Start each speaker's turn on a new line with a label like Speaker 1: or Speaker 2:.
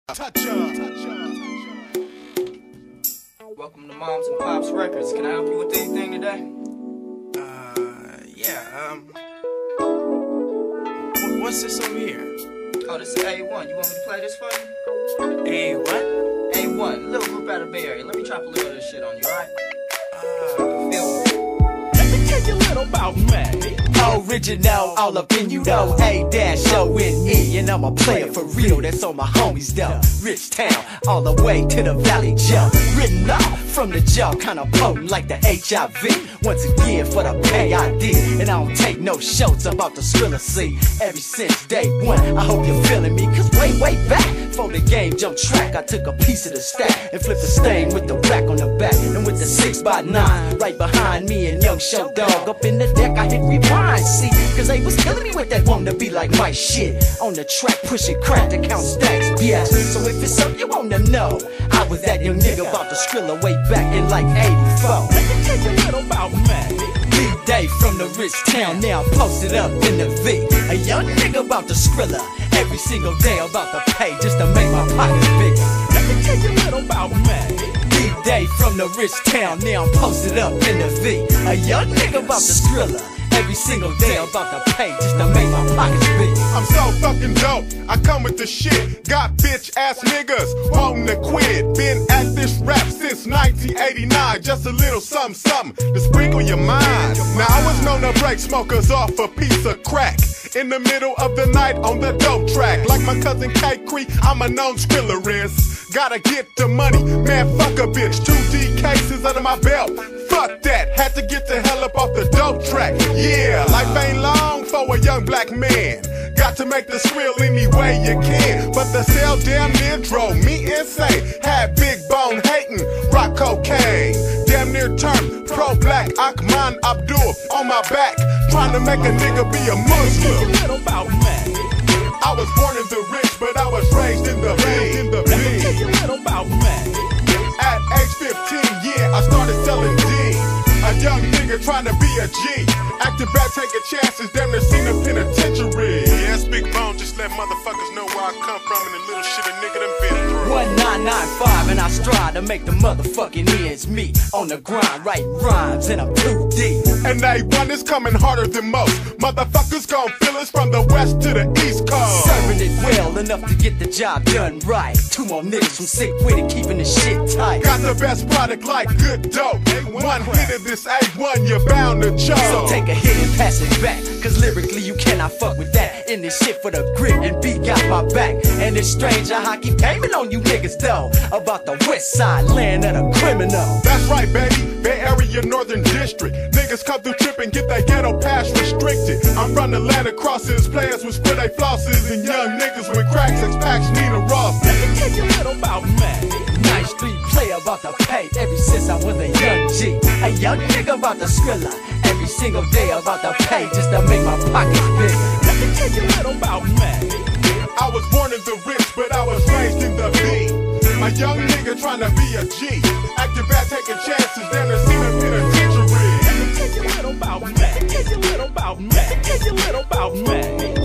Speaker 1: Welcome to Moms and Pops Records. Can I help you with anything today?
Speaker 2: What's this over here?
Speaker 1: Oh, this is A1. You want me to play this for you?
Speaker 2: A what?
Speaker 1: A1, little group out of Bay Area. Let me drop a little of this shit on you, alright? Feel me?
Speaker 2: Let me tell you a little about me. Original, all up in you though. A-O-N-E, and I'm a player for real. That's all my homies though. Rich town, all the way to the valley jump. Written off from the jaw, kinda potent like the HIV. Once again for the pay I did, and I don't take no shows about the Skrilla C. Ever since day one, I hope you're feeling me. Cause way back, before the game jumped track, I took a piece of the stack and flipped the stain with the rack on the back. And with the 6x9 right behind me and Young Show Dog up in the deck, I hit rewind. See, cause they was killing me with that wanna be like my shit. On the track, pushing crack to count stacks, yeah. So if it's something you wanna know, I was that young nigga about the Skrilla way back in like 84. Let me tell you a little about me. D-Day from the rich town, now I'm posted up in the V. A young nigga about the Skrilla, every single day about to pay just to make my pockets big. Let me tell you a little about me. D-Day from the rich town, now I'm posted up in the V. A young nigga about the Skrilla, every single day I'm about to pay just to make my pockets big.
Speaker 3: I'm so fucking dope, I come with the shit. Got bitch ass niggas wanting to quit. Been at this rap since 1989. Just a little something to sprinkle your mind. Now I was known to break smokers off a piece of crack in the middle of the night on the dope track. Like my cousin K Cree, I'm a known Skrillerist. Gotta get the money, man, fuck a bitch. 2D cases under my belt, fuck that. Had to get the hell up off the dope track. Yeah, life ain't long for a young black man. Got to make the skrill any way you can. But the cell damn near drove me insane. Had big bone hating, rock cocaine. Damn near turned pro-black, Akman Abdul on my back. Trying to make a nigga be a Muslim.
Speaker 2: A little about me.
Speaker 3: I was born in the rich, but I was raised in the V.
Speaker 2: Let me tell you a little about me.
Speaker 3: At age 15, yeah, I started selling D. A young nigga trying to be a G. Acting bad, taking chances, damn near seen a penitentiary. Yeah, it's Big Bone, just let motherfuckers know where I come from and the little shit a nigga done been through.
Speaker 2: 1995 and I strive to make the motherfucking ends meet. On the grind, writing rhymes and I'm too deep.
Speaker 3: And A1 is coming harder than most. Motherfuckers gon' feel us from the west to the east coast.
Speaker 2: Serving it well enough to get the job done right. Two more niggas from sick with it, keeping the shit tight.
Speaker 3: Got the best product like good dope. One hit of this A1, you're bound to choke.
Speaker 2: So take a hit and pass it back, cause lyrically you cannot fuck with that. In this shit for the grit and beat got my back. And it's strange how I keep gaming on you niggas though, about the west side land of the criminal.
Speaker 3: That's right, baby, Bay Area, Northern District. Niggas come through tripping, get their ghetto pass restricted. I'm from Atlanta, crosses, players with split they flosses, and young niggas with cracks, X-Packs, Nina Ross.
Speaker 2: Let me tell you a little about me. Nice street player about to pay ever since I was a young G. A young nigga about to Skrilla, every single day about to pay just to make my pockets big. Let me tell you a little about me.
Speaker 3: I was born in the rich, but I was raised in the V. A young nigga trying to be a G. Acting bad, taking chances, damn near seen a penitentiary.
Speaker 2: Let me tell you a little about me. Let me tell you a little about me. Let me tell you a little about me.